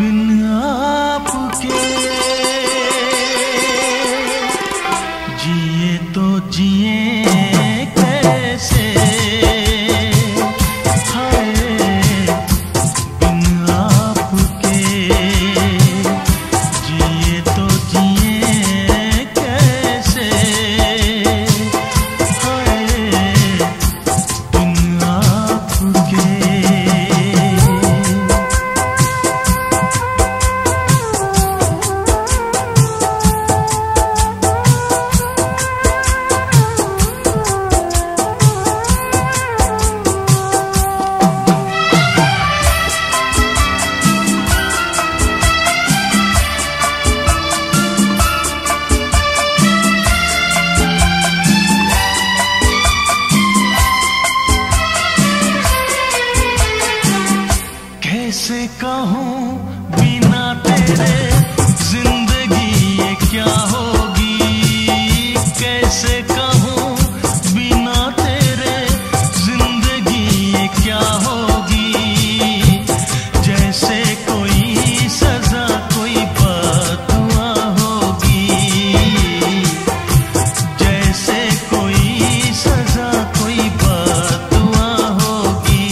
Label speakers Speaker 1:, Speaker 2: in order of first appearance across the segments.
Speaker 1: बिन आपके जिए तो जिए कैसे, हाय बिन आपके जिए तो जिए कैसे, हाय बिन आपके। कैसे कहूँ बिना तेरे जिंदगी ये क्या होगी, कैसे कहूँ बिना तेरे जिंदगी ये क्या होगी। जैसे कोई सजा कोई बददुआ होगी, जैसे कोई सजा कोई बददुआ होगी।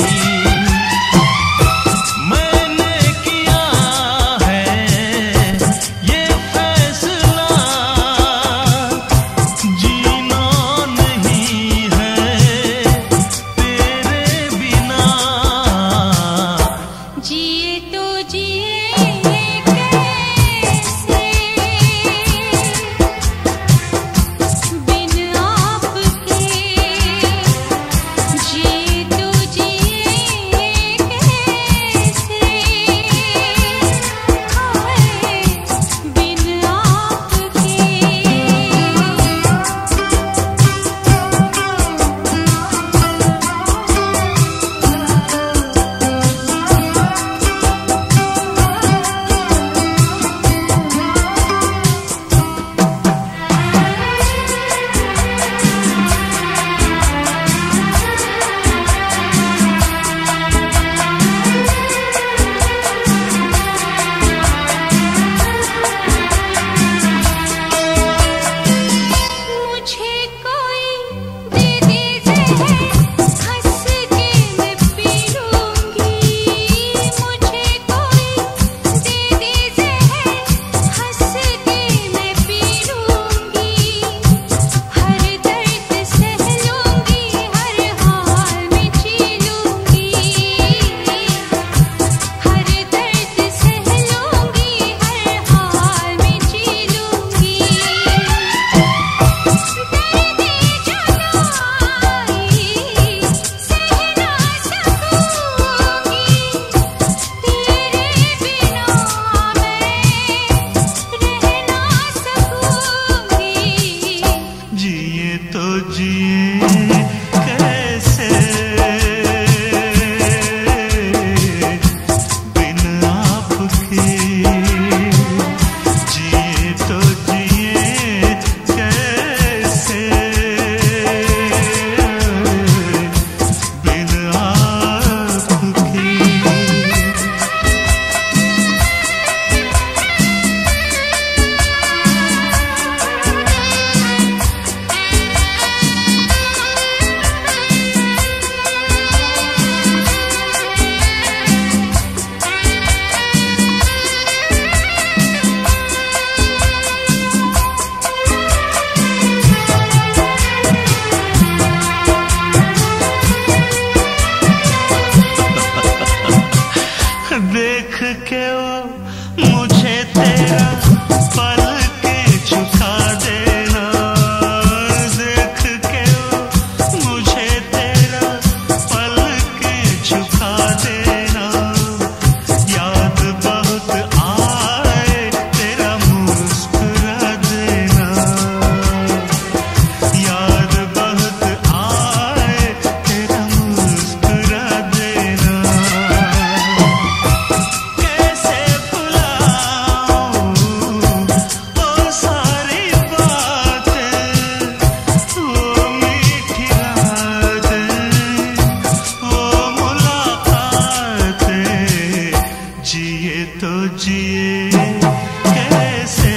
Speaker 1: जिए कैसे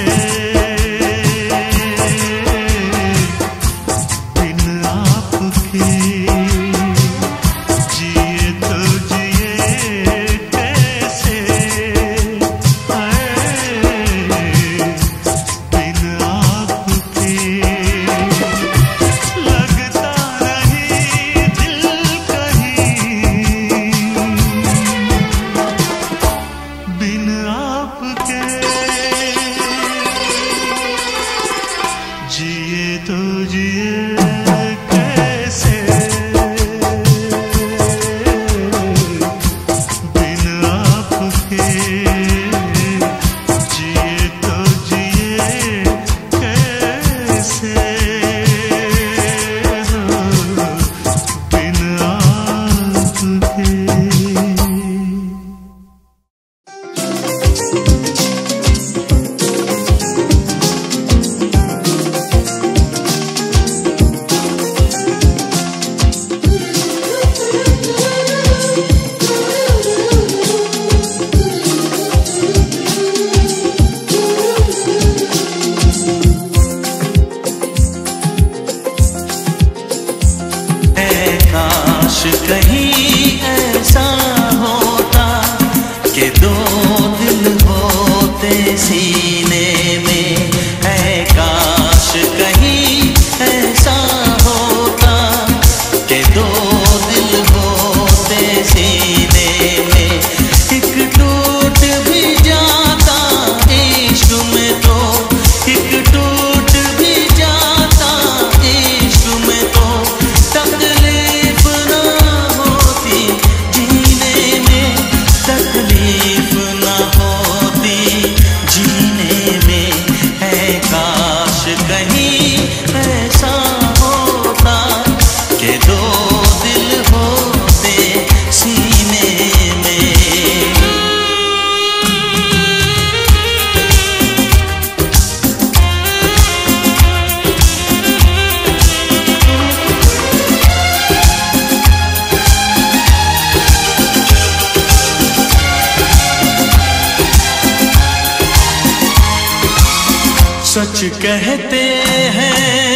Speaker 1: बिन आपके, जिए तो जिए कैसे बिन आपके। लगता नहीं दिल कहीं बिन आपके, जिए तो जिए कैसे बिन आपके, जिए तो जिए कैसे बिन आपके। काश कहीं ऐसा होता कि दो दिल होते सीने में, है काश कहीं ऐसा होता कि दो दिल होते सीने में। एक टूट भी जाता इश्क में तो, एक टूट भी जाता इश्क में तो, तकलीफ ना होती जीने में, तकलीफ ना होती जीने में। है काश कहीं ऐसा होता कि दो दिल होते सीने में। सच कहते हैं,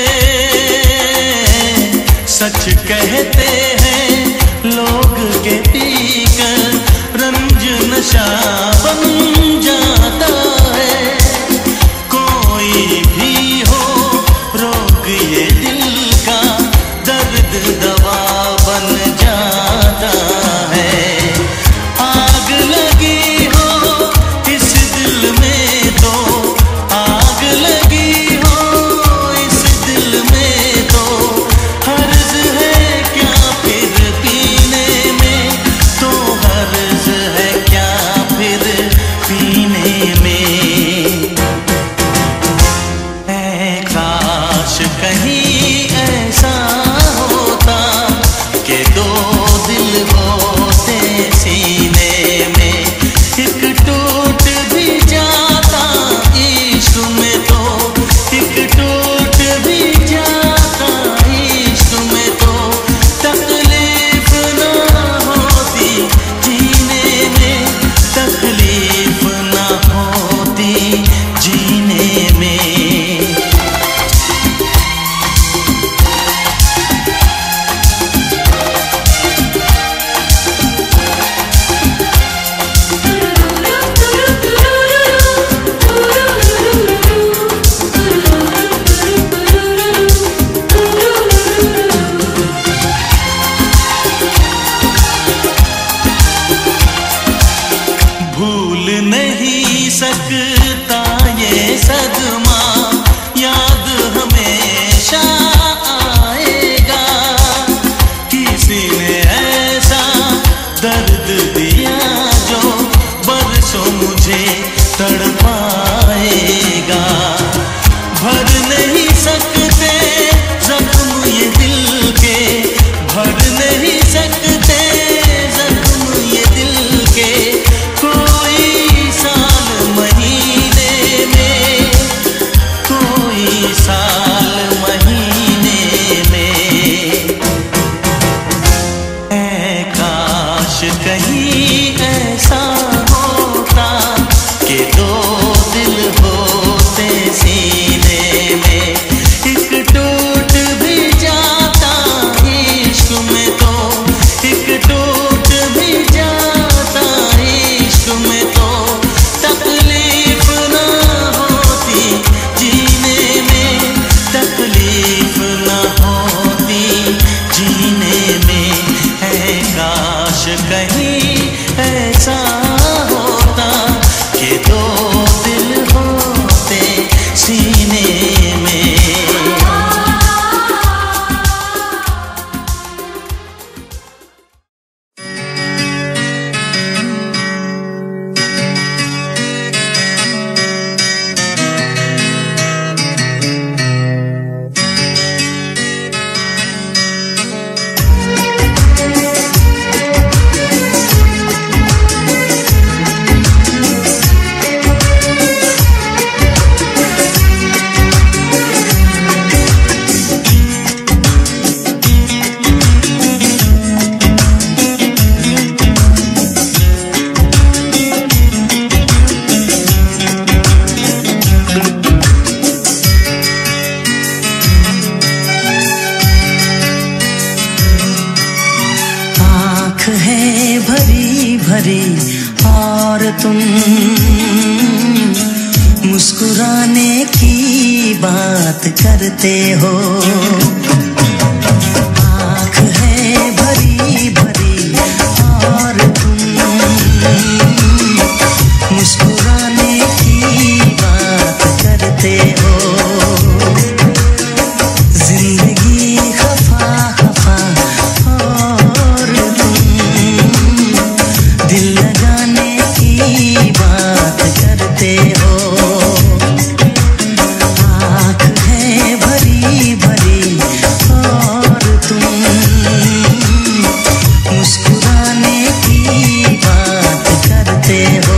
Speaker 1: सच कहते हैं लोग के पीकर रंज नशा बन जाता है। कोई भी हो रोग ये दिल का, दर्द दवा बन जाता है। आग लगी हो इस दिल में तो, आग लगी हो इस दिल में तो, हर्ज है क्या फिर पीने में, तो हर्ज है क्या फिर पीने में। है काश कहीं ऐसा होता कि दो दिल होते सीने में। एक टूट भी जाता इश्क में तो, एक टूट भी जाता इश्क में तो, तकलीफ ना होती जीने में, तकलीफ ना होती जीने में। भूल नहीं सकता ये सदमा, याद हमेशा आएगा। किसी ने ऐसा दर्द दिया जो बरसों मुझे तड़पाएगा। भर नहीं सकते जख्म ये दिल के, भर नहीं सकते जख्म ये दिल के। कोई साल महीने में, कोई साल महीने में। है काश कहीं ऐसा होता तुम मुस्कुराने की बात करते हो। आँख है भरी भरी और तुम मुस्कुराने की बात करते हो। जिंदगी खफा खफा और तुम दिल लगाने की बात करते हो। आँख है भरी भरी और तुम मुस्कुराने की बात करते हो।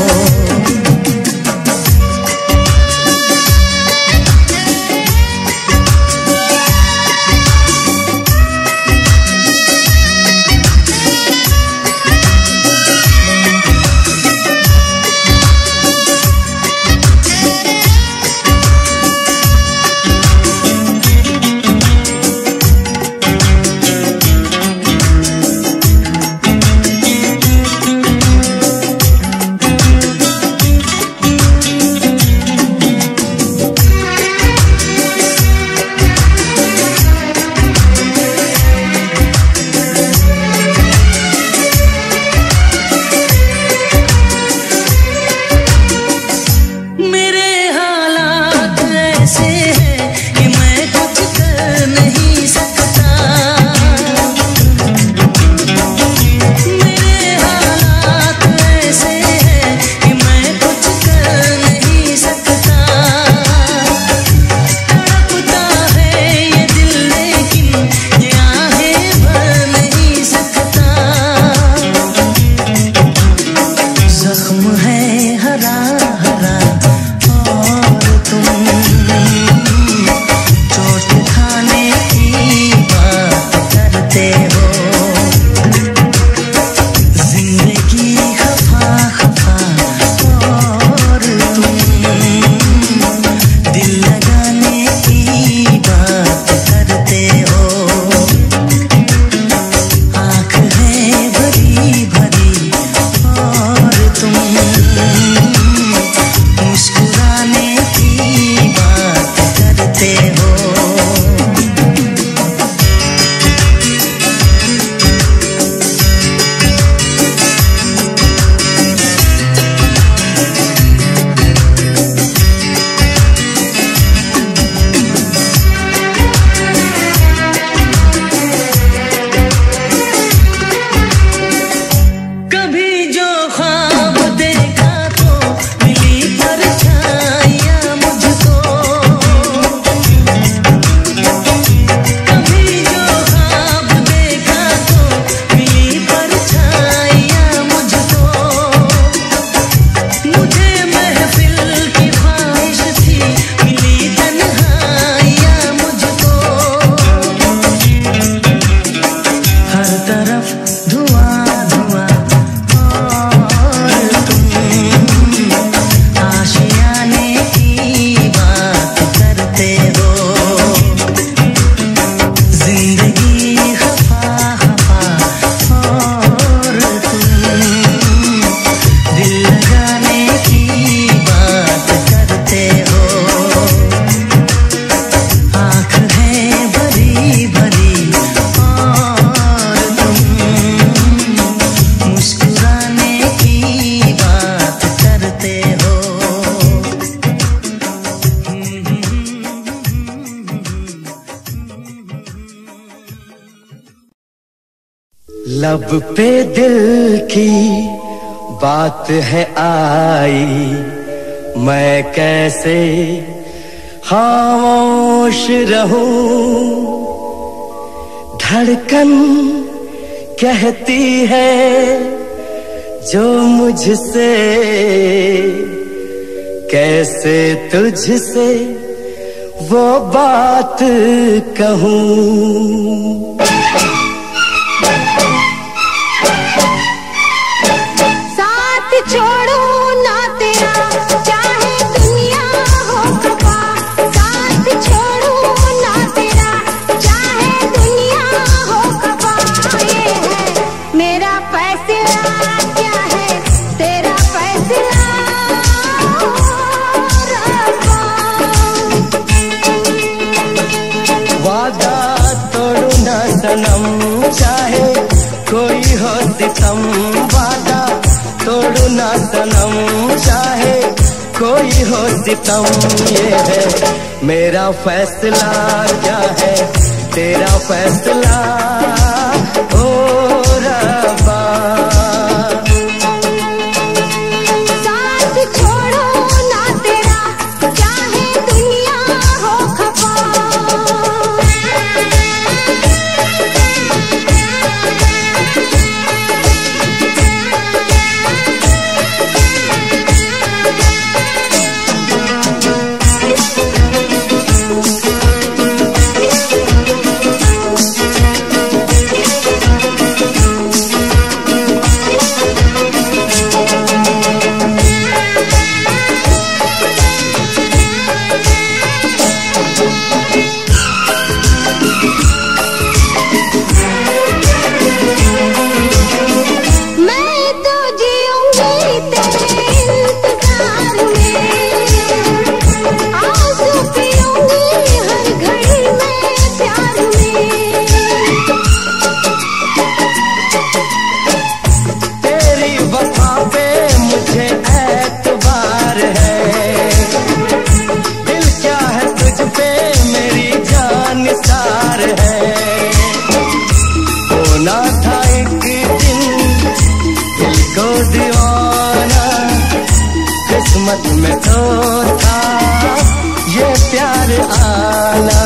Speaker 2: लब पे दिल की बात है आई, मैं कैसे खामोश रहूं। धड़कन कहती है जो मुझसे, कैसे तुझसे वो बात कहूं।
Speaker 3: मेरा फैसला क्या है, तेरा फैसला
Speaker 2: चाहे कोई हो सितम, ये है मेरा फैसला, क्या है तेरा फैसला ओ रब्बा।
Speaker 3: साथ छोड़ो ना तेरा, चाहे दुनिया हो खफा।
Speaker 2: किस्मत में तो था ये प्यार आना।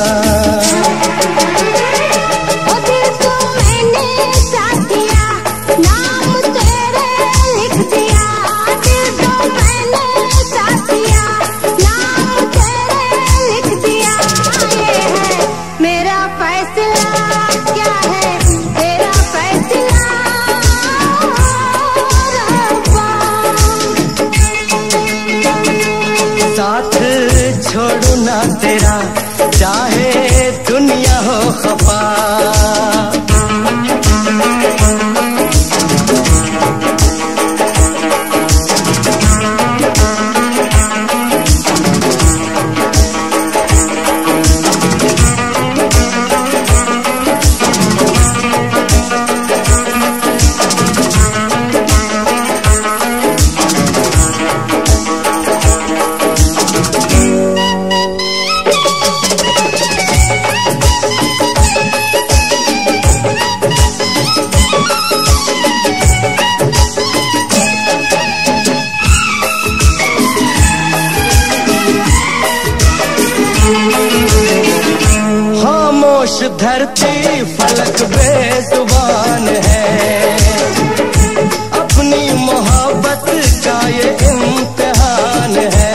Speaker 3: ओ दिल को मैंने साथ दिया, नाम तेरे लिख दिया। दिल को मैंने साथ दिया, नाम तेरे लिख दिया। ये है मेरा फैसला, क्या है तेरा फैसला रब्बा।
Speaker 2: साथ छोड़ू ना तेरा, चाहे दुनिया हो खफा। खामोश धरती फलक बेजुबान है, अपनी मोहब्बत का ये इम्तिहान है।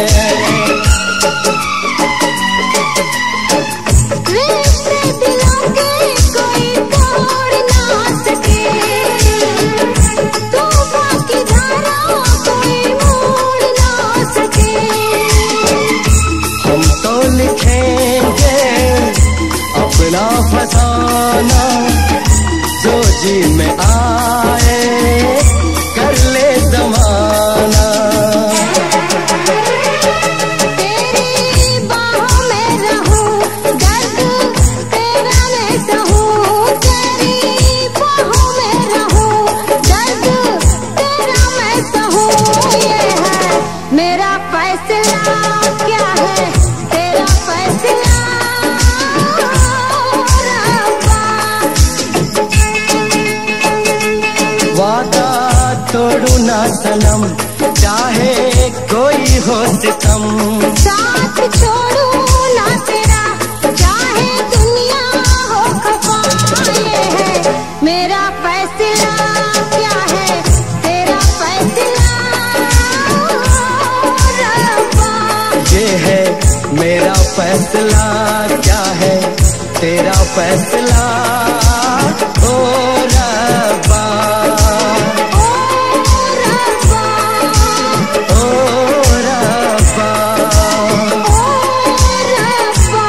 Speaker 3: रिश्ते दिलों के कोई तोड़ ना सके, तूफान की धारा कोई मोड़ ना सके।
Speaker 2: हम तो लिखेंगे अपना फसाना, जो जी में आए कर ले जमाना।
Speaker 3: तेरी बाहों में रहूं, दर्द तेरा मैं सहूं। तेरी बाहों में रहूं, दर्द तेरा मैं सहूं। ये है मेरा फैसला, क्या है तेरा फैसला रब्बा।
Speaker 2: वादा तोड़ू ना सनम, चाहे कोई हो सितम।
Speaker 3: साथ छोड़ू ना तेरा, चाहे दुनिया हो खफा। ये है मेरा फैसला, क्या है तेरा फैसला रब्बा।
Speaker 2: ये है मेरा फैसला, क्या है तेरा फैसला ओ रब्बा।
Speaker 3: ओ रब्बा,
Speaker 2: ओ रब्बा,
Speaker 3: ओ रब्बा।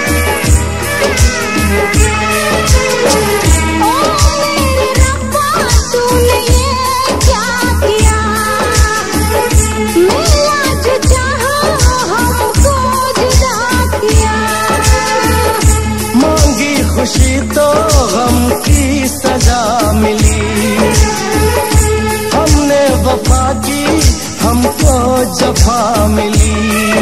Speaker 3: ओ मेरे रब्बा
Speaker 2: जफा मिली।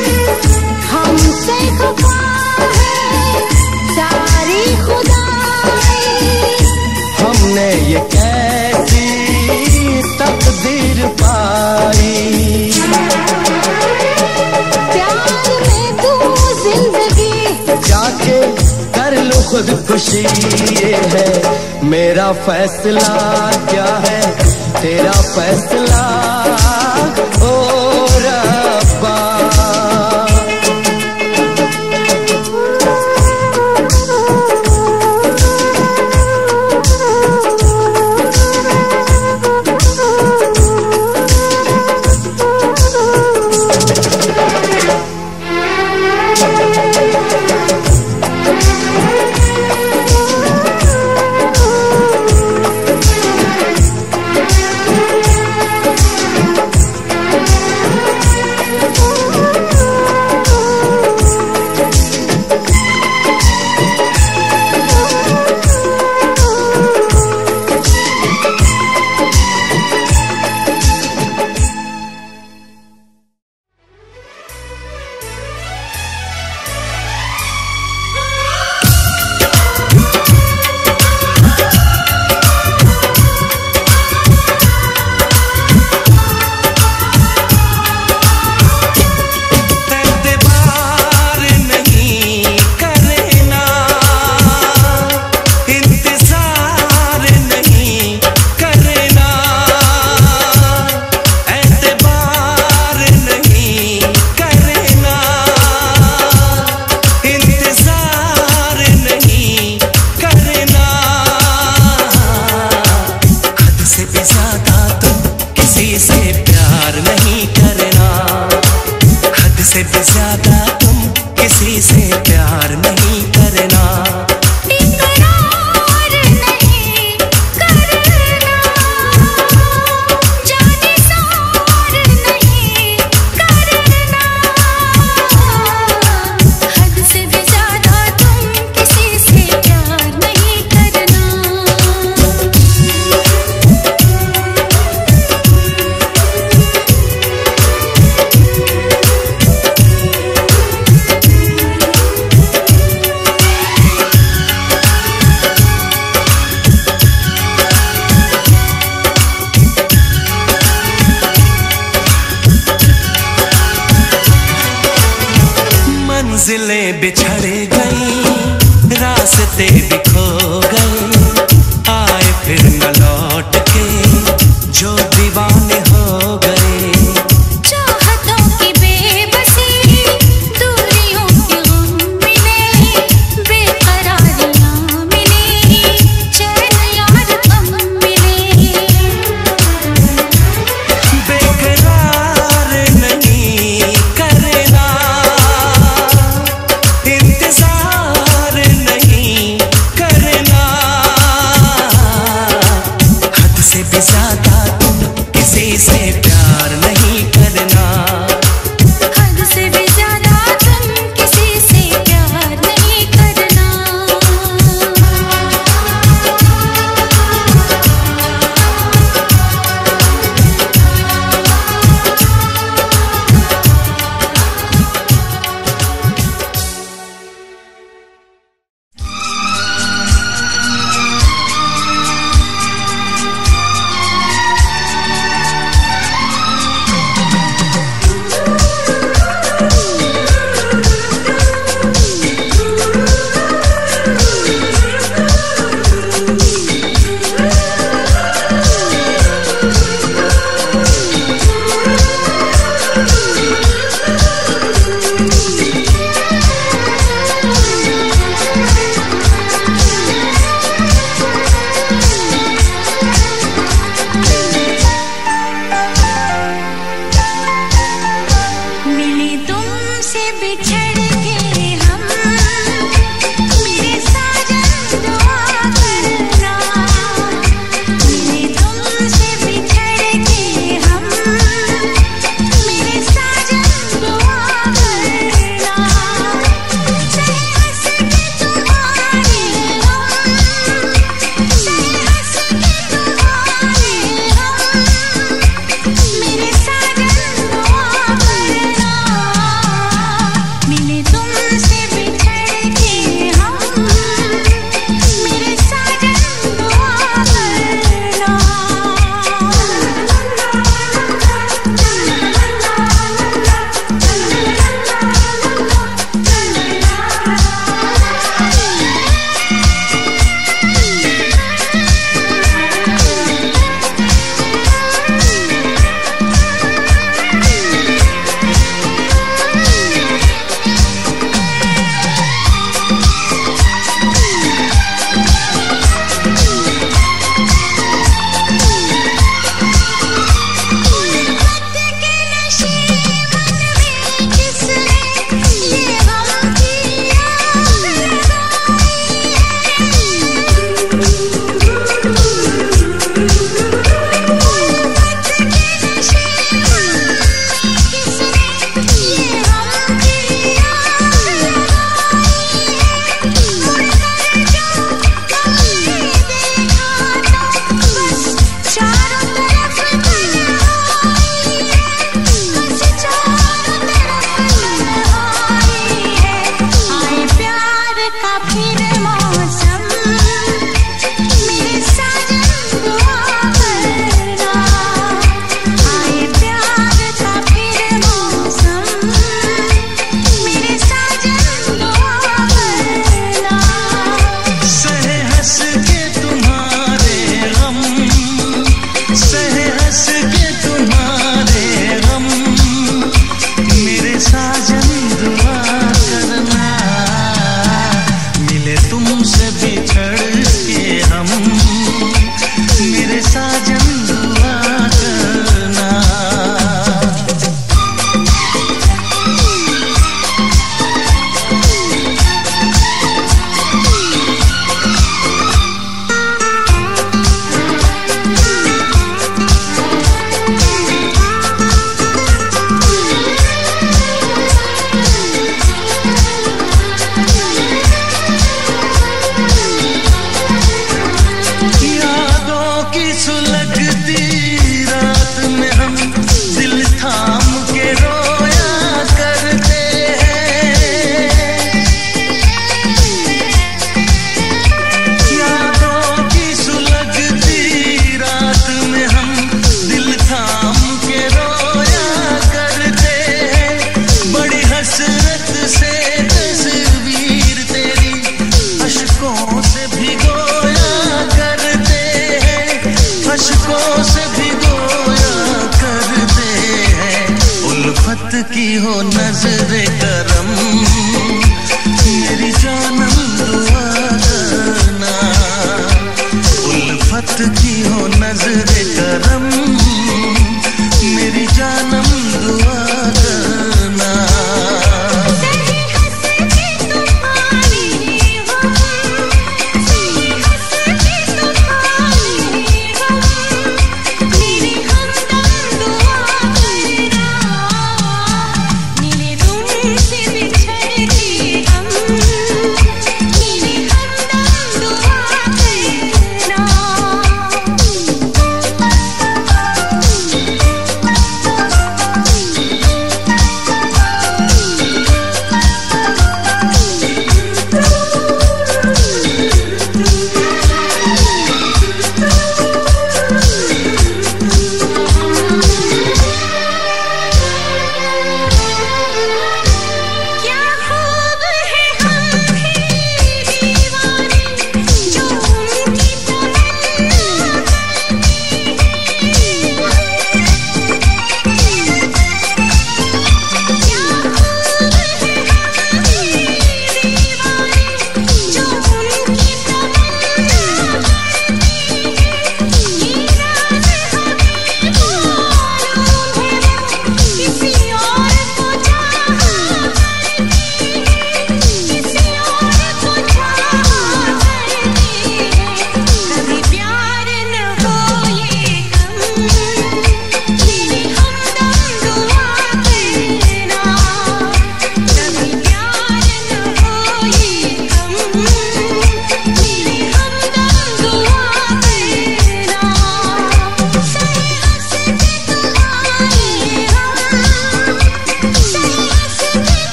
Speaker 3: हमसे खफा है सारी खुदाई,
Speaker 2: हमने ये कैसी तकदीर पाई।
Speaker 3: प्यार में तू जिंदगी
Speaker 2: जाके कर लो खुदकुशी, ये है मेरा फैसला। क्या है तेरा फैसला ओ रब्बा।
Speaker 1: मंजिलें बिछड़ गई, रास्ते बिखो गए, आए फिर न लौट के जो दीवाने हो गए।
Speaker 3: चाहतों की बेबसी, दूरियों के गम मिले, बेकरारियां मिली, चैन यार कम मिले।
Speaker 1: बेकरार नहीं करना, इंतजार नहीं करना,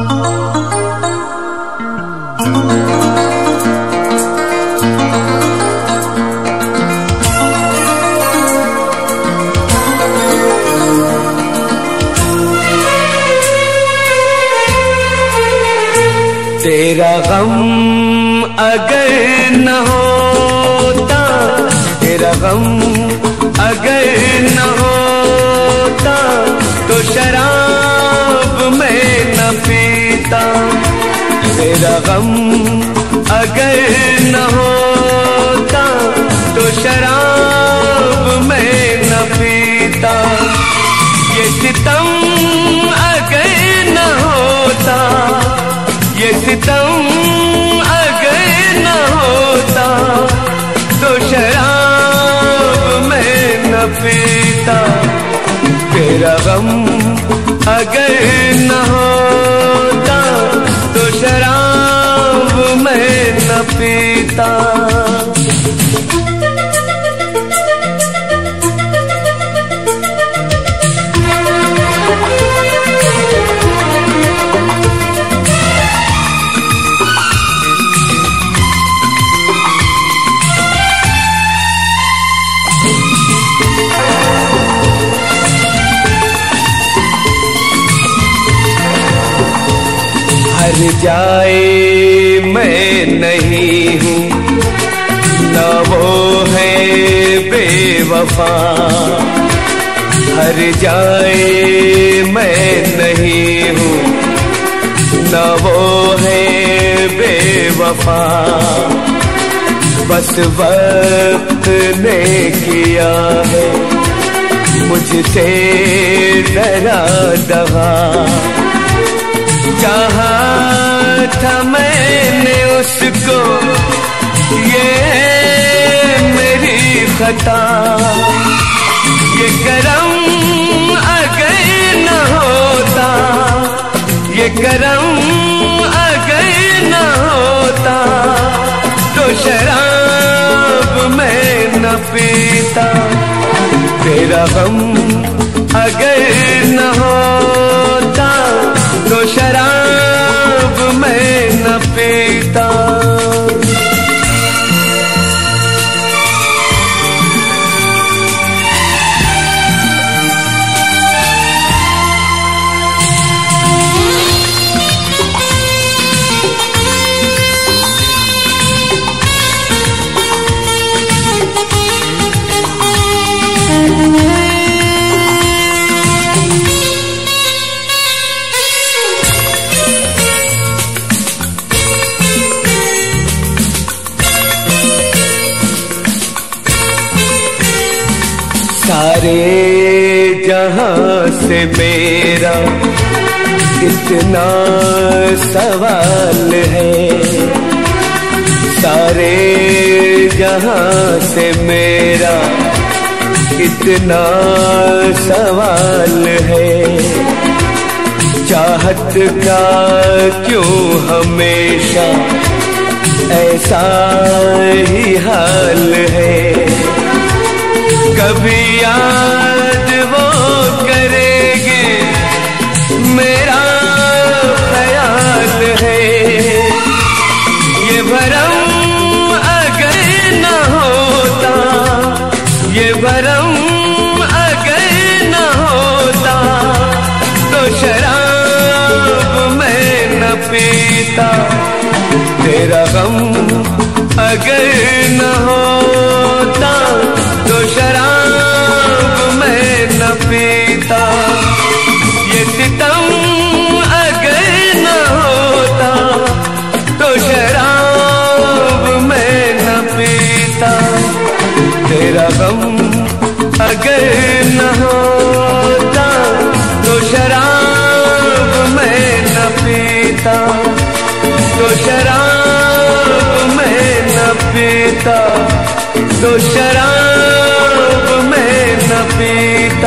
Speaker 2: तेरा गम अगर न होता, तेरा गम अगर न होता, तो शराब मैं न पीता। तेरा गम अगर न होता, तो शराब मैं न पीता। ये सितम अगर न होता, ये सितम अगर न होता, तो शराब मैं न पीता। तेरा गम अगर न होता, तो शराब मैं न पीता। हर जाए मैं नहीं हूँ, न वो है बेवफा। हर जाए मैं नहीं हूँ, न वो है बेवफा। बस वक्त ने किया है मुझसे डरा दगा। चाहा था मैंने उसको, ये मेरी खता। ये करम अगर न होता, ये करम अगर न होता, तो शराब मैं न पीता। तेरा गम अगर न होता, तो शराब मैं न पीता। सारे जहां से मेरा इतना सवाल है। सारे जहां से मेरा इतना सवाल है। चाहत का क्यों हमेशा ऐसा ही हाल है। कभी याद वो करेंगे मेरा ख्याल है। ये भरम अगर न होता, ये भरम अगर न होता, तो शराब मैं न पीता। तेरा गम अगर न होता, तो शराब मैं न पीता। ये सितम अगर न होता, तो शराब मैं न पीता। तेरा गम अगर न होता, तो शराब मैं न पीता। तो शराब मैं न पीता। तो शराब मैं न पीता।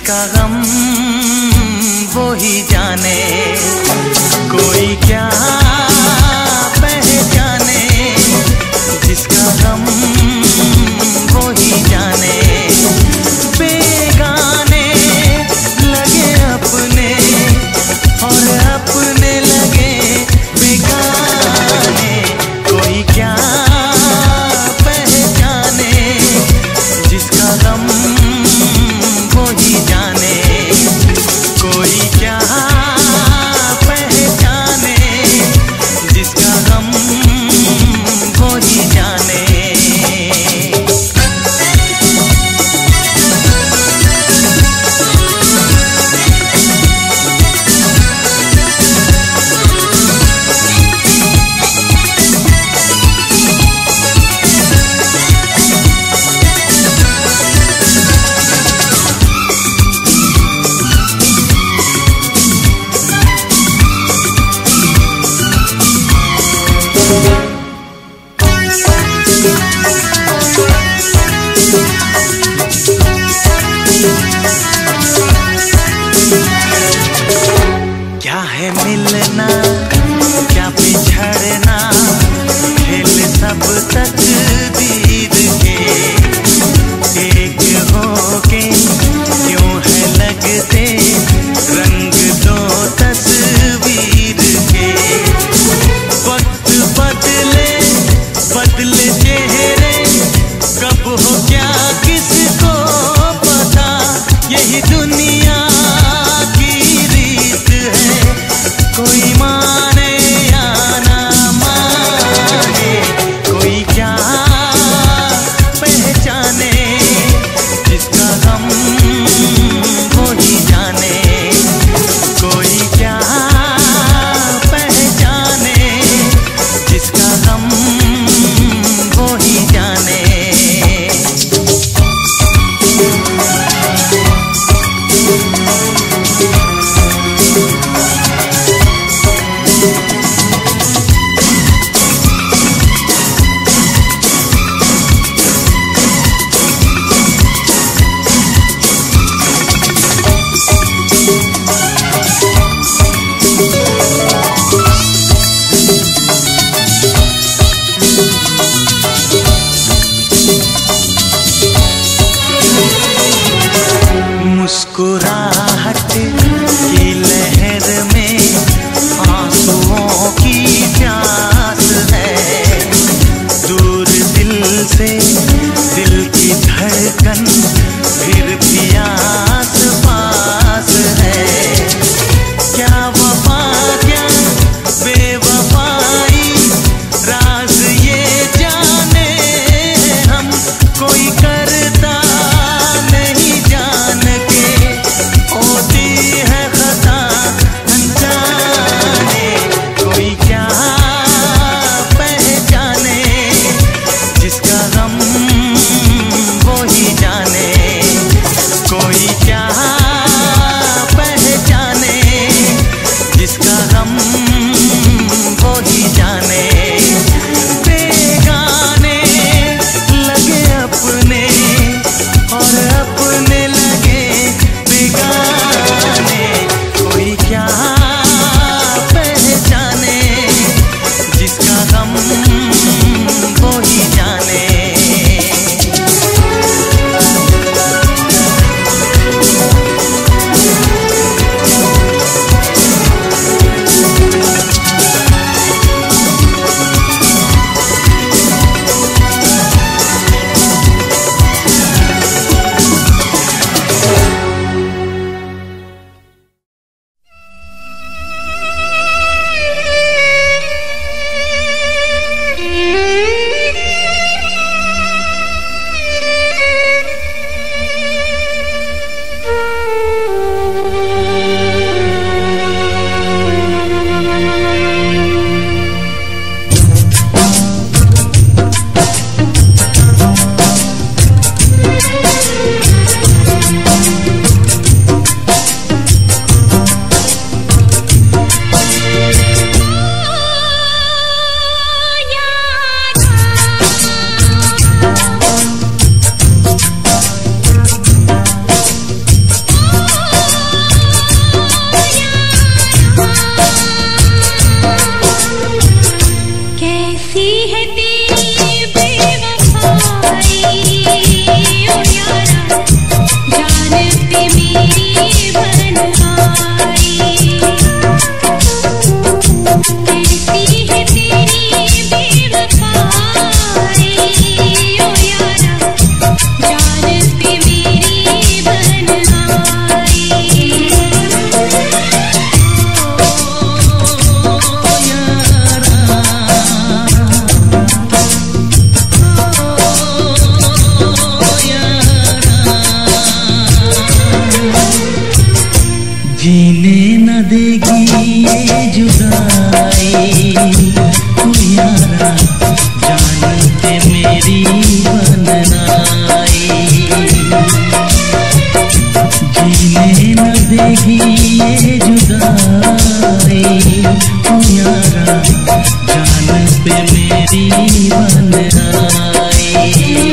Speaker 1: जिसका गम वो ही जाने, कोई क्या पहचाने, जिसका गम वो ही जाने। बेगाने लगे अपने और अपने लगे बेगाने, कोई क्या पहचाने, जिसका गम वो ही जाने, कोई क्या पहचाने,
Speaker 3: है तेरी बेवफाई ओ यारा जान पे मेरी बन आई कैसी है तेरी बेवफाई ओ यारा जान पे मेरी बन आई
Speaker 1: जीने न देगी ये जुदाई तू यारा जान पे मेरी बन आई जीने न देगी ये जुदाई तू यारा जान पे मेरी बन आई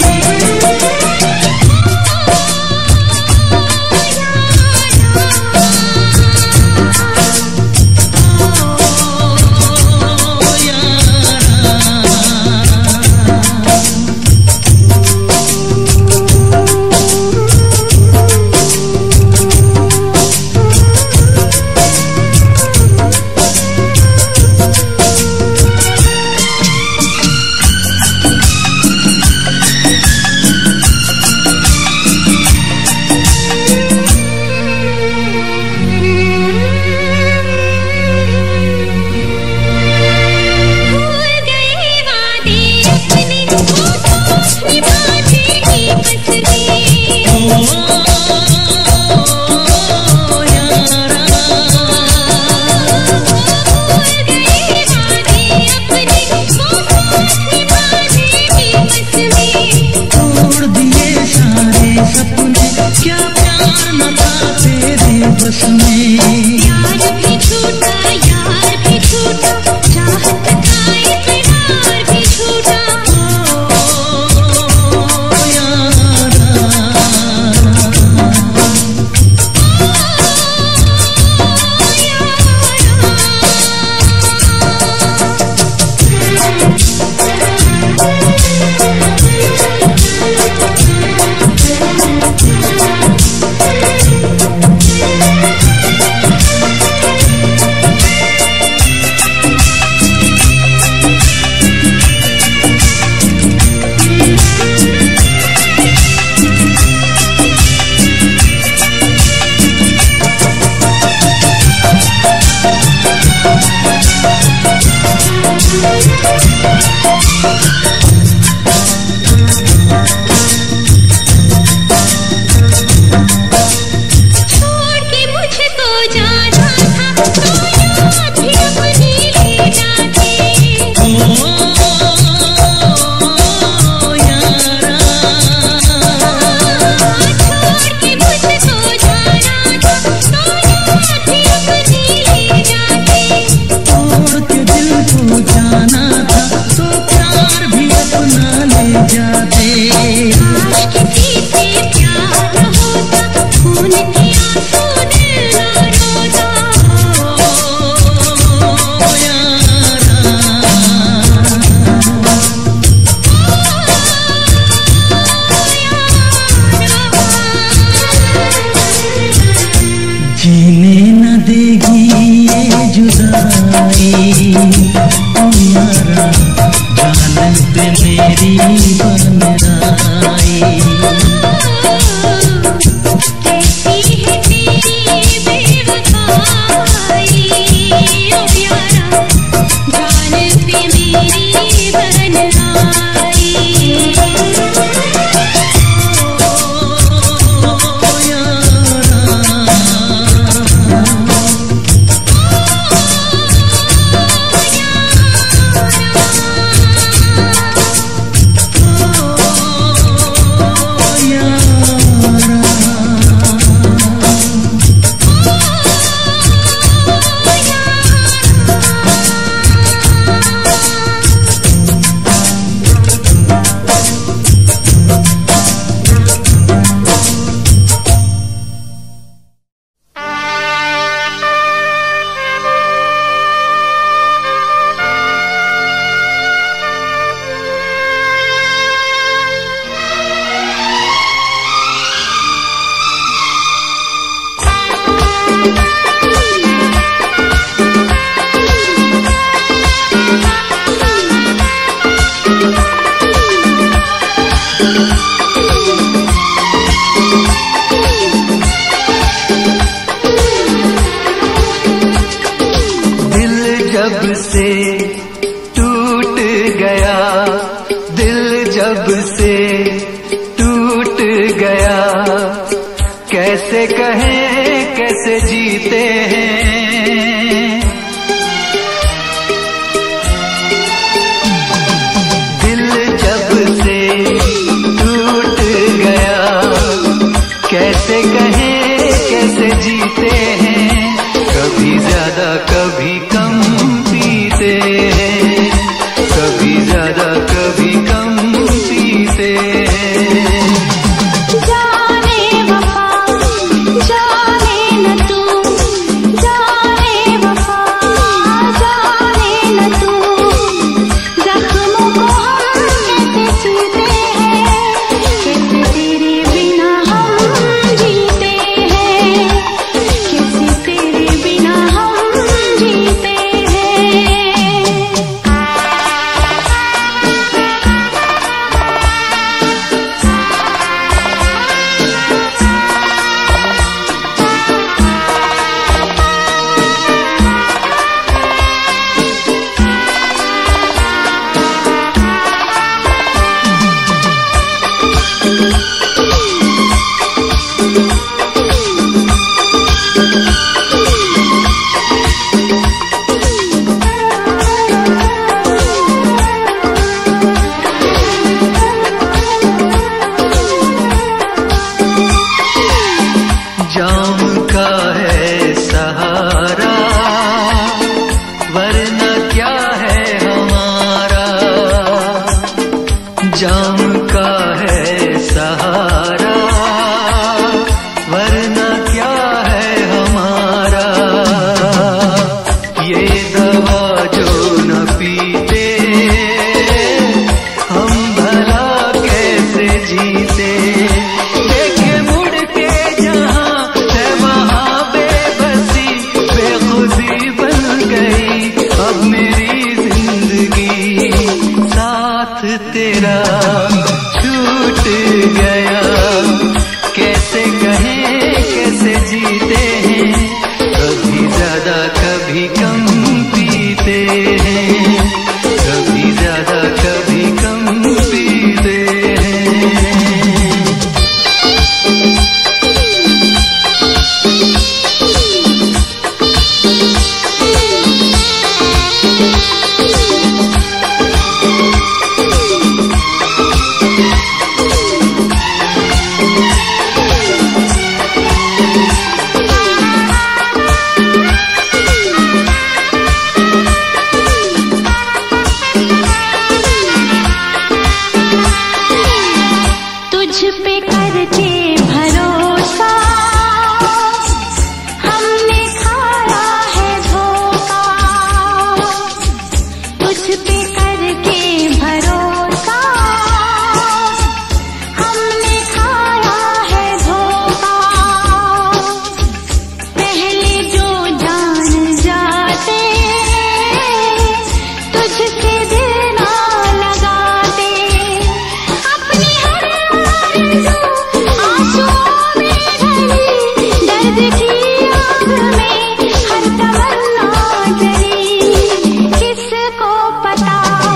Speaker 4: कैसे कहें कैसे जीते हैं। दिल जब से टूट गया, कैसे कहें कैसे जीते हैं। कभी ज्यादा कभी कम पीते हैं, कभी ज्यादा कभी कम पीते हैं।
Speaker 3: जाने वफा जाने न तू, जाने वफा जाने न तू, जख्मों को हम कैसे सीते हैं, कैसे तेरे बिना हम जीते हैं, कैसे तेरे बिना हम जीते हैं।
Speaker 4: जाम का है सहारा, वरना क्या है हमारा। जाम का है सहारा, वरना क्या है हमारा। ये दवा जो न पीते, हम भला कैसे जीते। देखे मुड़ के जहां है वहां बेबसी, बेखुदी बन गई अब मेरी जिंदगी। साथ तेरा छूट गया, कैसे कहें कैसे जीते हैं। कभी ज्यादा कभी कम पीते हैं, कभी ज्यादा कभी कम पीते हैं।
Speaker 3: तुझ पे करके भरोसा हमने खाया है धोखा, तुझ पे करके भरोसा हमने खाया है धोखा। पहले जो जान जाते तुझसे दिल ना लगाते, अपनी हर आंसुओं में ढली दर्द की आग में हर तमन्ना जली। किसको पता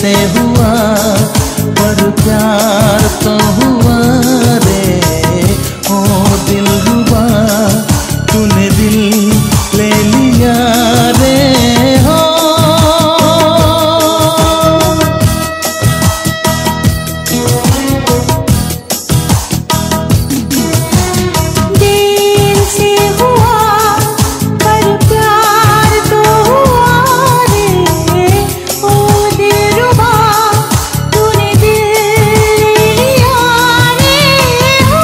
Speaker 1: से हुआ पर प्यार तो हुआ रे ओ दिलरुबा, तूने दिल ले लिया रे हो।
Speaker 3: दिल से हुआ पर प्यार तो हुआ रे ओ दिलरुबा, तूने दिल लिया रे हो।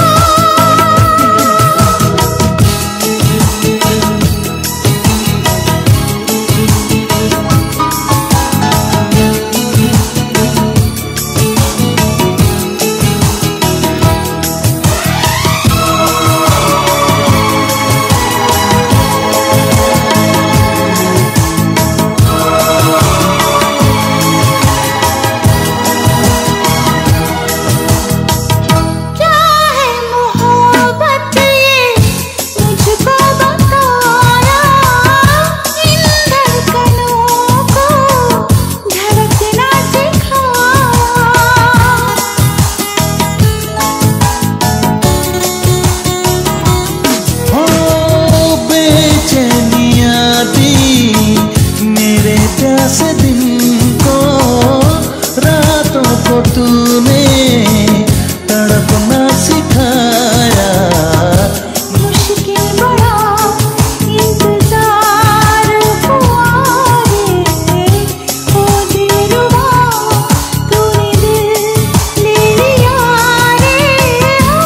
Speaker 3: क्या है मोहब्बत ये मुझको बताया, इन धड़कनों को धड़कना सिखाया।
Speaker 1: ओ बेचैनियाँ दी मेरे प्यासे दिन को, रातों को तूने तड़पना सिखाया।
Speaker 3: मुश्किल बड़ा इंतजार हुआ रे ओ दिलरुबा, तूने दिल ले लिया रे हो।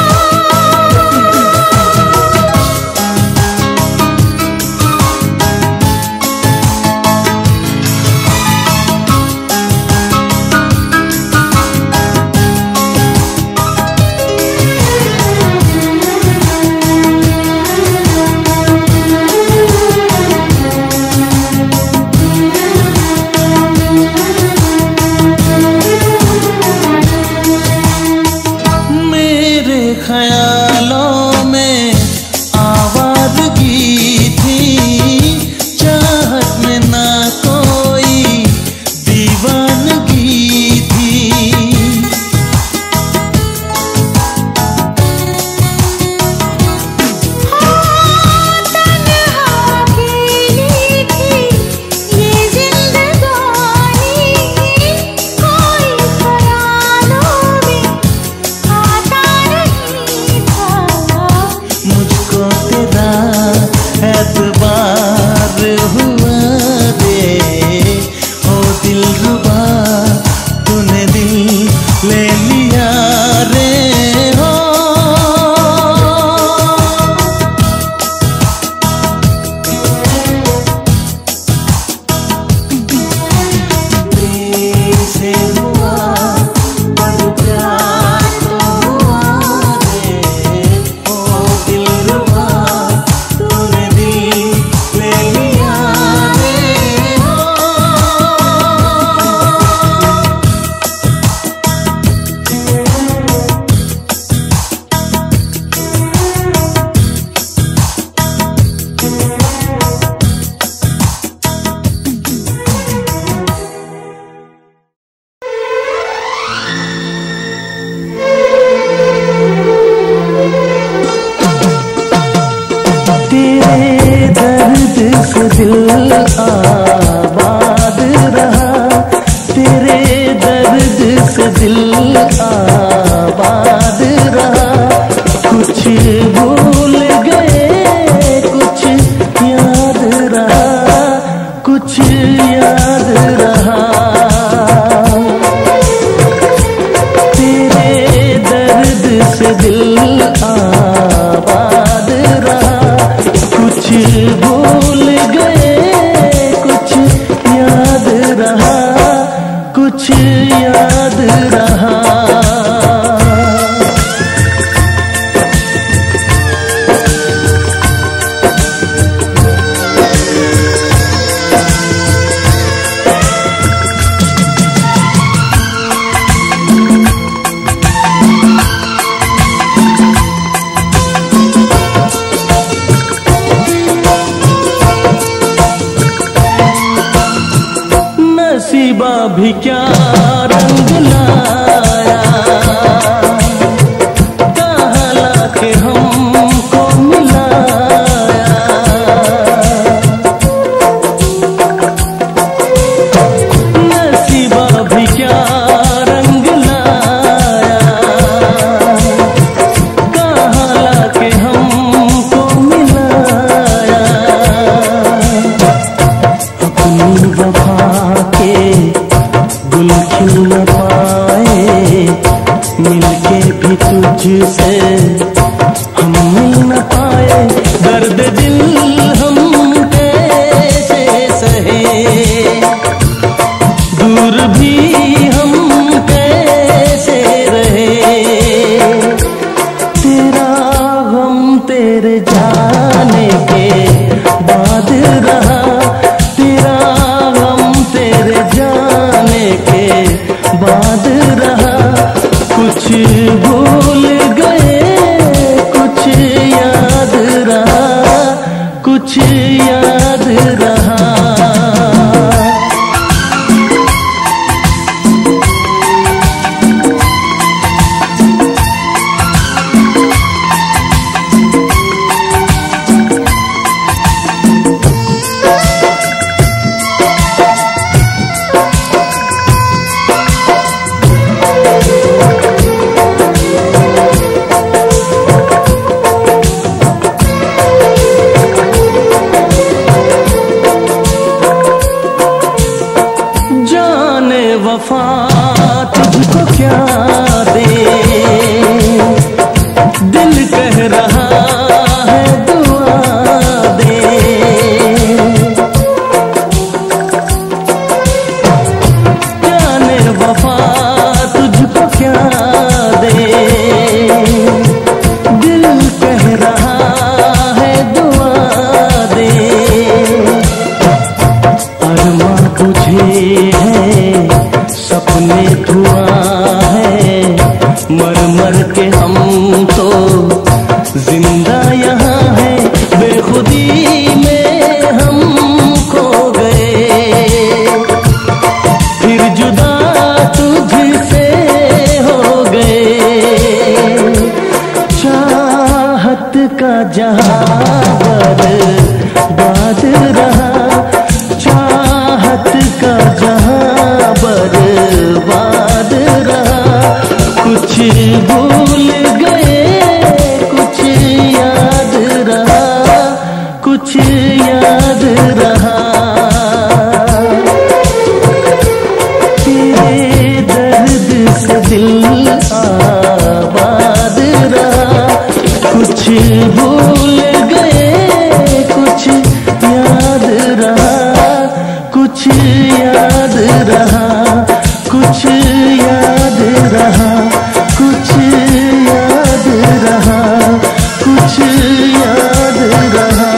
Speaker 1: मेरे ख्यालों में आवाज़गी थी, चाहत में ना कोई दीवानगी थी।
Speaker 3: तन्हा अकेली थी ये जिंदगानी, कोई ख्यालों में आता नहीं था।
Speaker 1: मुझको तेरा एतबार हुआ रे ओ दिलरुबा, तूने दिल ले लिया रे हो। दिल से हुआ पर प्यार तो हुआ रे ओ दिलरुबा, तूने दिल ले लिया रे हो। तेरे दर्द से दिल आबाद रहा, तेरे दर्द से दिल आबाद रहा। कुछ भूल गए कुछ याद रहा, कुछ याद रहा। तेरे दर्द से दिल आबाद रहा, कुछ भूल गए कुछ याद रहा, कुछ याद रहा।
Speaker 2: नसीबा भी क्या रंग लाया, कहाँ लाके हमको मिलाया। नसीबा भी क्या रंग लाया, कहाँ लाके हमको मिलाया। अपनी वफा के गुल खिल न पाए, मिलके भी तुझसे हम मिल न पाए। दर्द दिल हम कैसे सहे, दूर भी हम कैसे रहे। तेरा गम तेरे जाने के बाद रहा, तेरा गम तेरे जाने के बाद रहा। कुछ भूल गए कुछ याद रहा, कुछ याद रहा। जाने वफा तुझको क्या दे, दिल कह रहा है दुआ दे। जाने वफा तुझको क्या दे, दिल कह रहा है दुआ दे। अरमा तुझे है सपने धुआं है, मर मर के हम तो जिंदा यहाँ है। बेखुदी में हम खो गए, फिर जुदा तुझसे हो गए। चाहत का जहां बर्बाद रहा, चाहत का जहां बर्बाद रहा। कुछ भूल गए कुछ याद रहा, कुछ याद रहा। तेरे दर्द से दिल आबाद रहा। कुछ भूल गए कुछ याद रहा, कुछ याद रहा, कुछ याद रहा, कुछ याद रहा, कुछ याद रहा।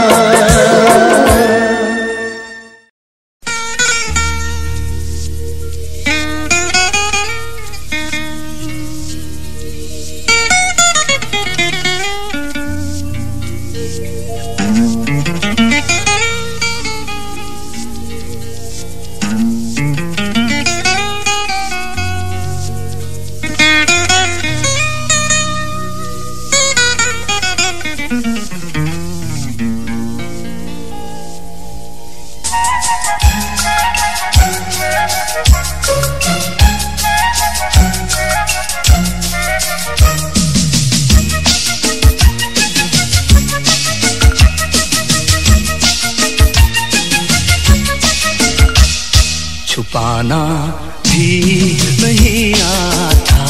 Speaker 4: छुपाना भी नहीं आता,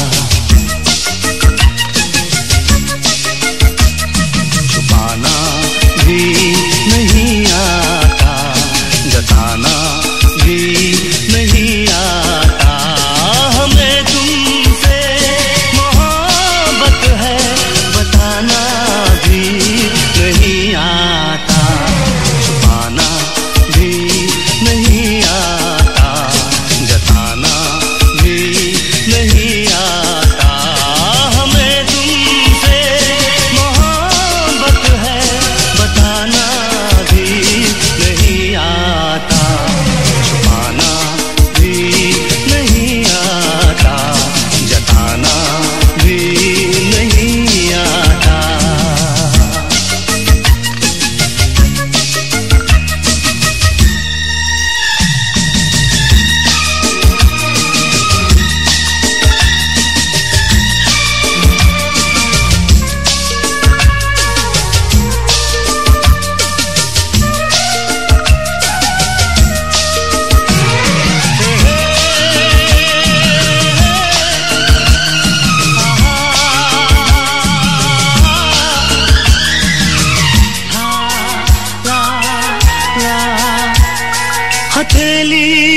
Speaker 4: छुपाना भी नहीं आता, जताना भी नहीं आता। हमें तुमसे मोहब्बत है बताना भी नहीं आता, छुपाना भी नहीं आता, जताना भी नहीं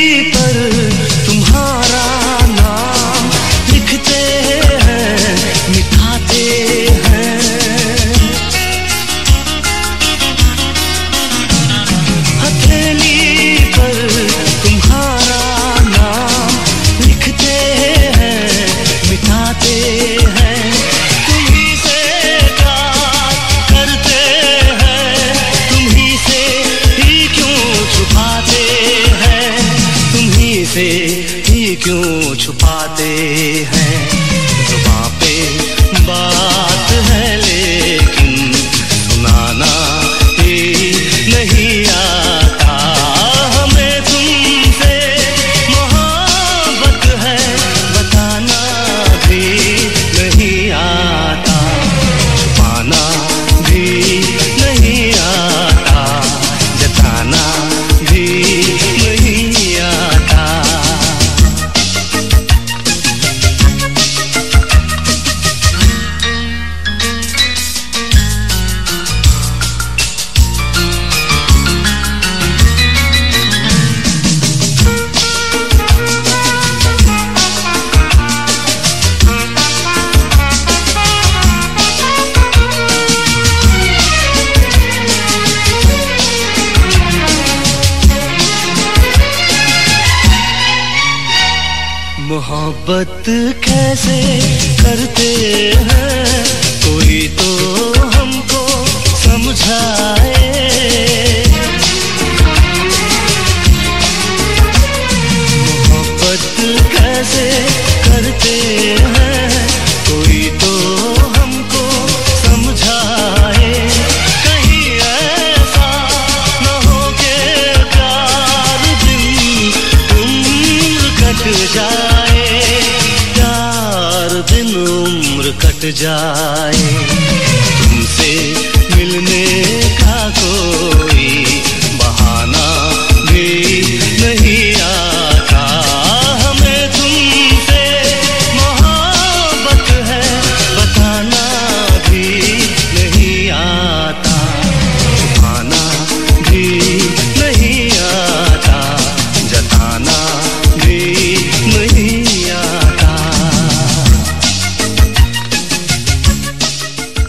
Speaker 4: पर तुम्हारा नाम लिखते हैं, मिटाते हैं। हथेली पर तुम्हारा नाम लिखते हैं, मिटाते हैं। तुम्ही से प्यार करते हैं, तुम्ही से ही क्यों छुपाते हैं, तुम्ही से ही क्यों छुपाते हैं। जुबां पे बात है लेकिन सुनाना ही नहीं आता। हमें तुमसे मोहब्बत है, बताना भी नहीं आता। छुपाना भी नहीं आता, जताना भी नहीं आता। मोहब्बत कैसे करते हैं, कोई तो हमको समझाए। मोहब्बत कैसे करते हैं, कोई तो हमको समझाए। कहीं ऐसा न हो के प्यार दिन उम्र कट जाए, प्यार दिन उम्र कट जाए। तुमसे मिलने का कोई बहाना भी नहीं आता। हमें तुमसे मोहब्बत है, बताना भी नहीं आता। छुपाना भी नहीं आता, जताना भी नहीं आता।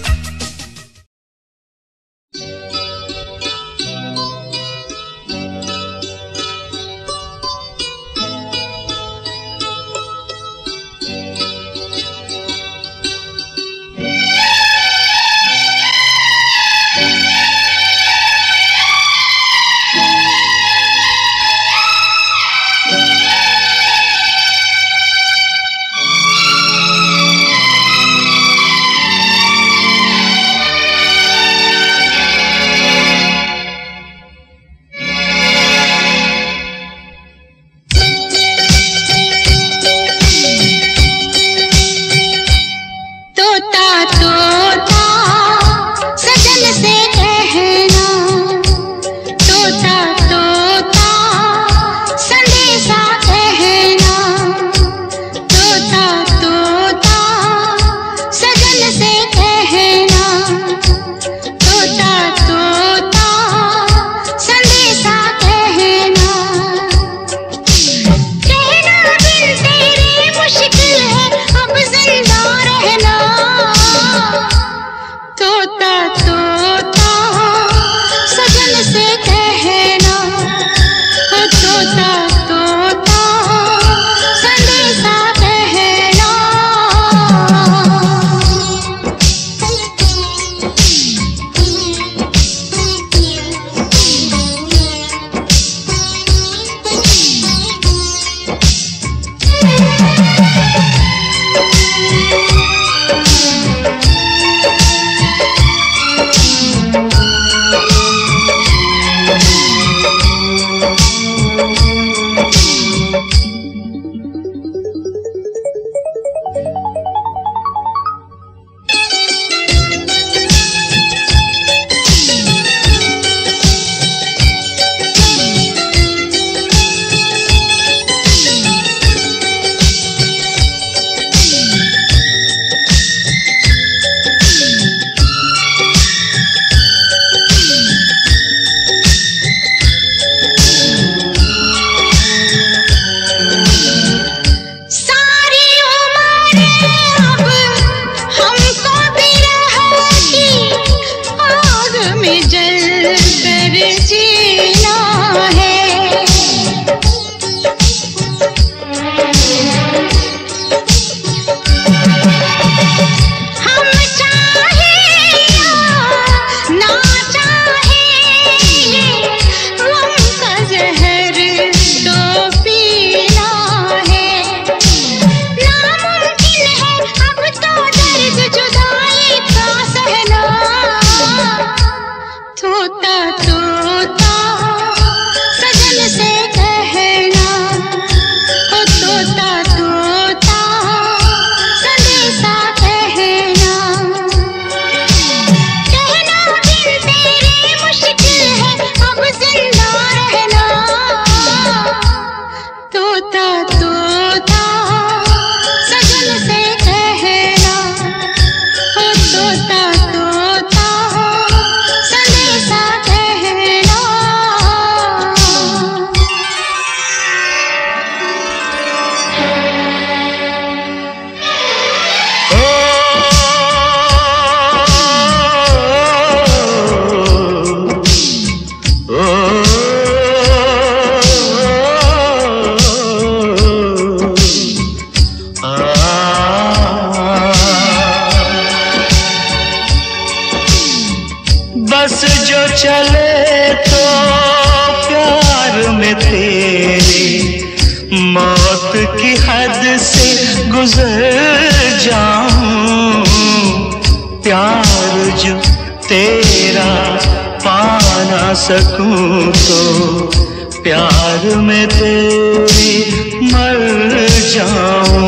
Speaker 4: मौत की हद से गुजर जाऊं, प्यार जो तेरा पा ना सकूं तो प्यार में तेरी मर जाऊं।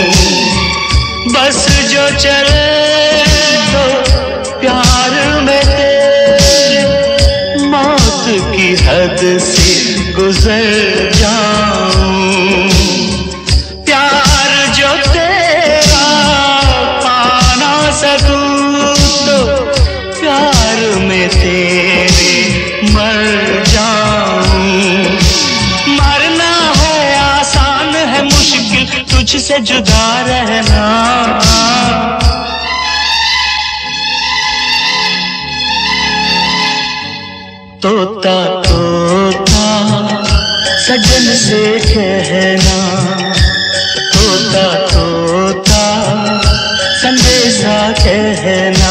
Speaker 4: बस जो चले तो प्यार में तेरे मौत की हद से गुजर जाऊं, प्यार जो तेरा पा ना सकूं तो प्यार में तेरे मर जाऊं। मरना है आसान है मुश्किल तुझसे जुदा रहना, तोता तोता सजन से कहना, तोता तोता संदेशा कहना,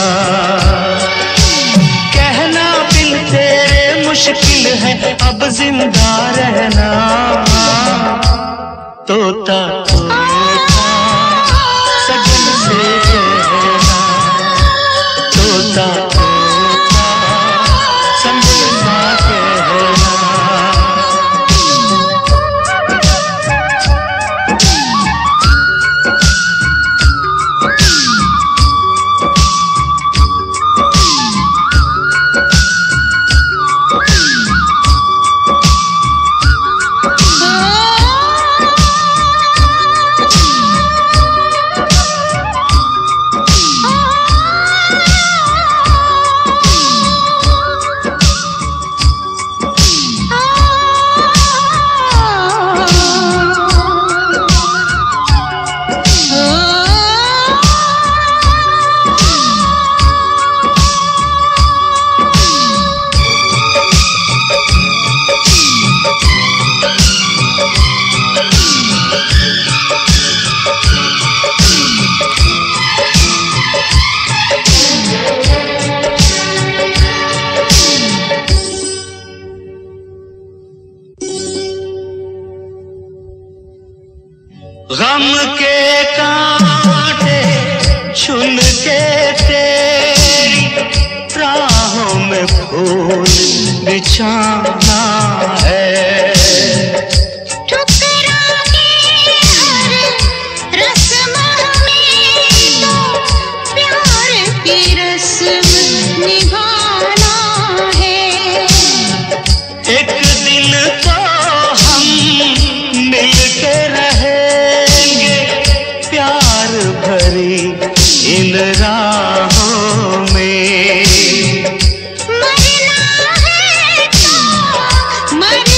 Speaker 4: कहना बिन तेरे मुश्किल है अब जिंदा रहना, तोता तोता सजन से कहना, तोता तोता संदेशा कहना। गम के कांटे चुन के तेरी राहों में फूल बिछाना है,
Speaker 3: ठुकरा के हर रस्म में तो प्यार की रस्म निभाना है।
Speaker 4: एक दिन तो हम मिल के रहेंगे प्यार भरी इन राहों में,
Speaker 3: मरना है तो मर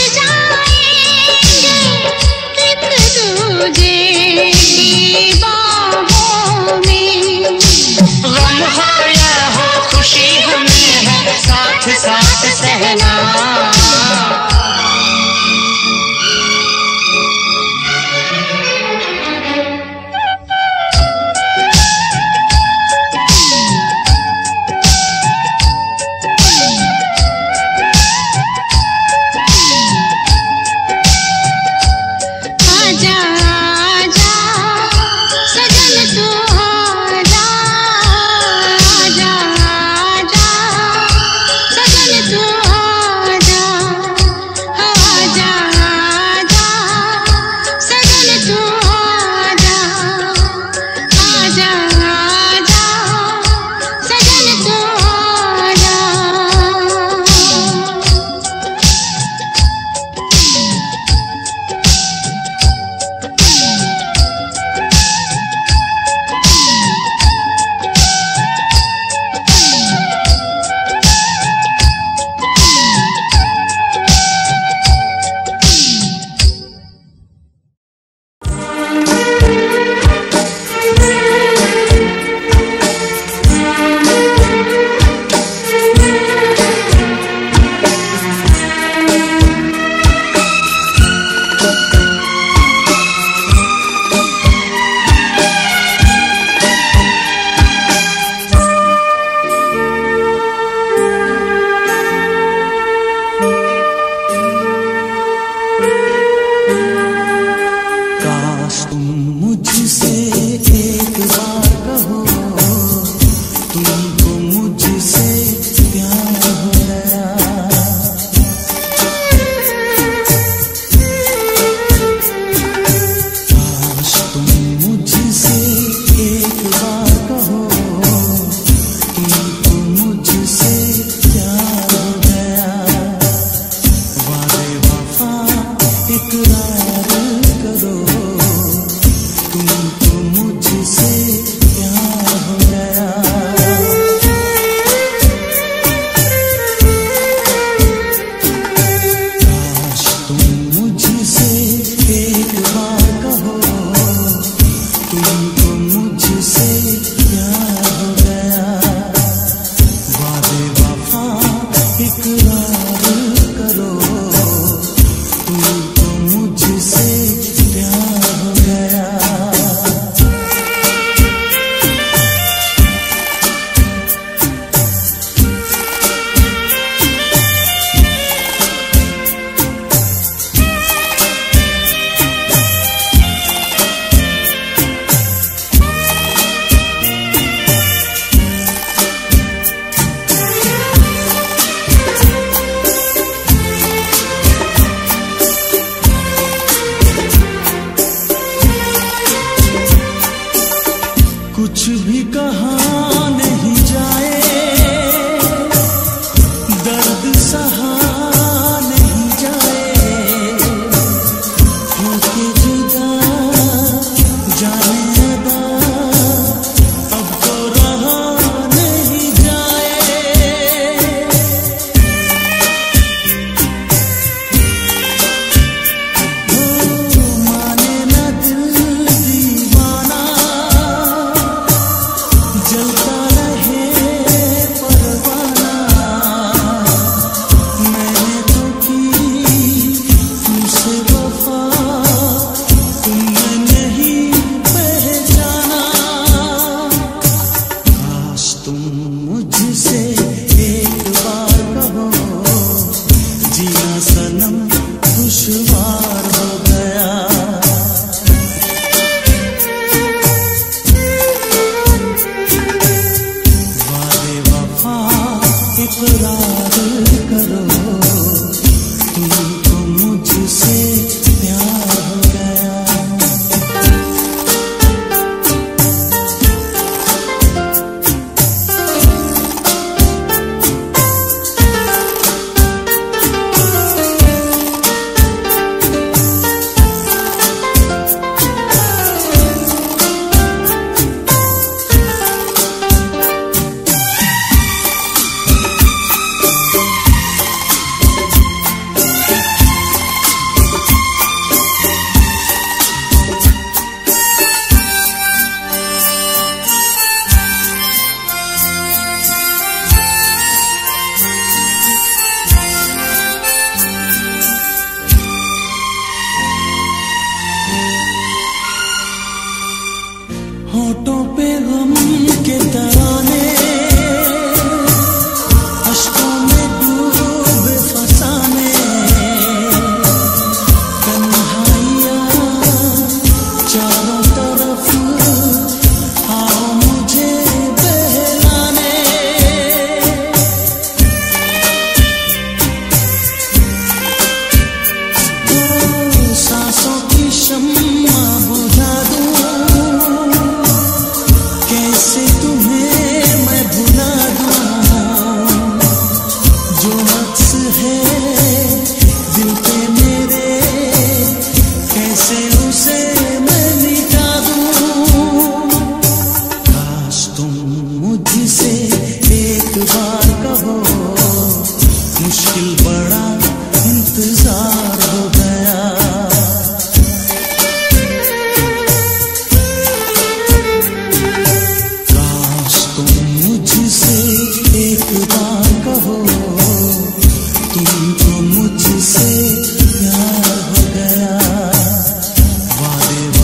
Speaker 2: इकरार करो, तुमको मुझसे प्यार हो गया। काश तुम मुझसे एक बार कहो, तुमको मुझसे प्यार हो गया। वादे वफा इकरार करो, तुमको मुझसे प्यार हो गया। कुछ भी कहा नहीं जाए, दर्द सहा नहीं जाए, होके जुदा जाने अदा अब तो रहा नहीं जाए। हो माने ना दिल दीवाना, जलता रहे परवाना। मैंने तो की तुमसे वफा, तुमने नहीं पहचाना। काश तुम मुझसे एक बार कहो, जीना सनम दुश्वार हो गया। वादे वफा इकरार करो, तुमको मुझसे प्यार हो गया। होठों पे गम के तराने, अश्कों में डूबे फसाने, तन्हाइयाँ चारों तरफ आओ मुझे बहलाने। सांसों की शम्मा बुझा दूं, कैसे तुम्हें मैं भुला दूं। जो अक्स है दिल पे मेरे, कैसे उसे मैं मिटा दूं। काश तुम मुझसे एक बार कहो, मुश्किल बड़ा इंतजार हो गया। काश तुम मुझसे एक बार कहो, तुमको मुझसे प्यार हो गया। वादे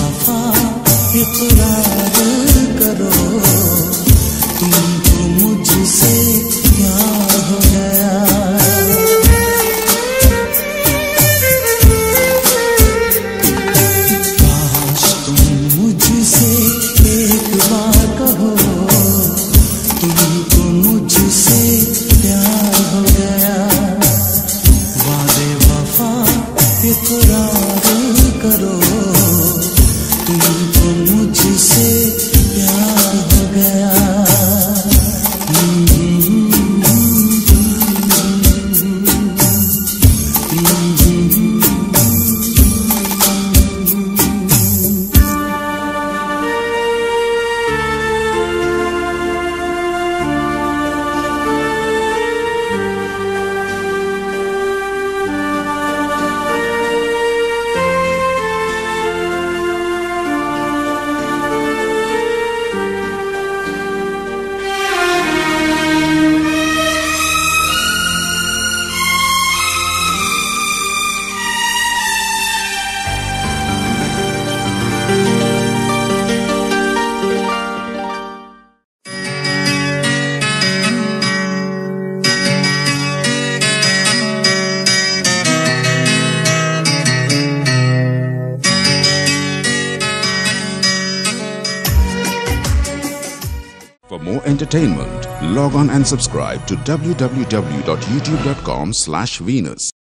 Speaker 5: For more entertainment, log on and subscribe to www.youtube.com/Venus.